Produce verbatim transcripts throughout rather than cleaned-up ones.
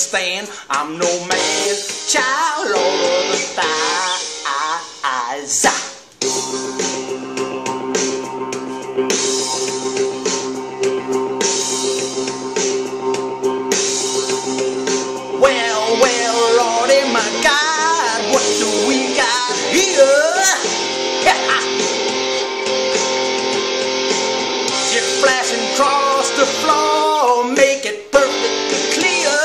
understand. I'm no man, child, Lord of the thighs. Well, well, Lordy, my God, what do we got here? Just flashing across the floor, make it perfectly clear.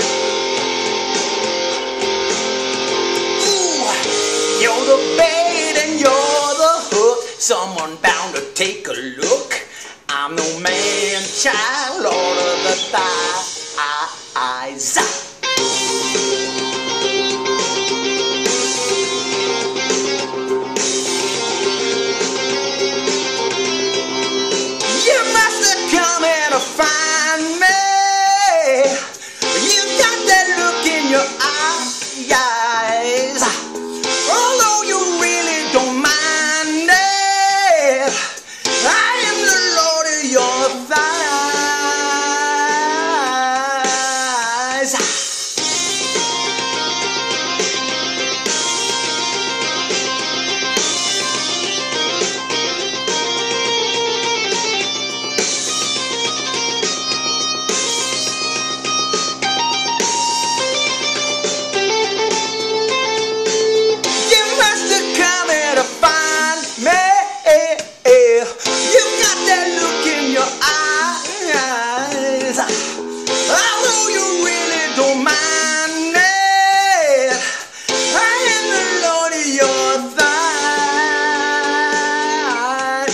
Ooh, you're the bait and you're the hook. Someone bound to take a look. I'm no man, child, Lord of the thighs. You must have come here to find me. You got that look in your eyes. Although you really don't mind it, I am the Lord of your thighs. Although you really don't mind it, I am the Lord of your thighs.